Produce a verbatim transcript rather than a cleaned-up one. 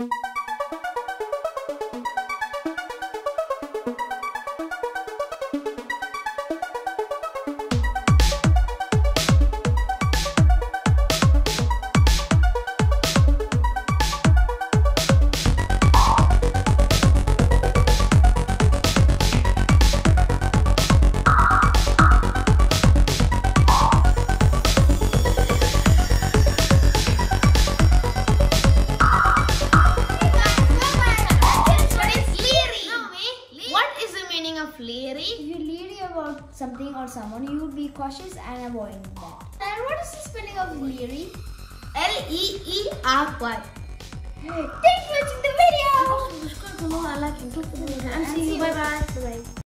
Leery? If you leery about something or someone, you would be cautious and avoiding that. And what is the spelling of leery? L E E R Y. Thank you for watching the video. Subscribe to know I like YouTube and see you. Bye bye. Bye bye.